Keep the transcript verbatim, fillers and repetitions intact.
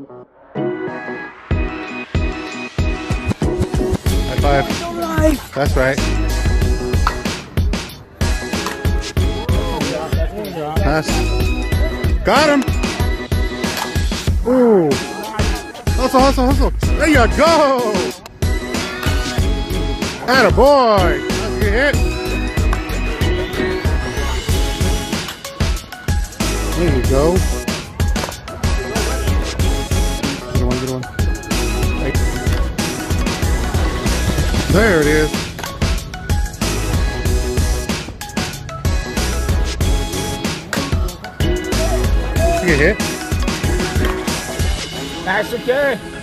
High five. That's right. Pass. Got him. Ooh. Hustle, hustle, hustle. There you go. Atta boy. That's a good hit. There you go. Good one, good one. Right. There it is. Good hit. Nice to carry.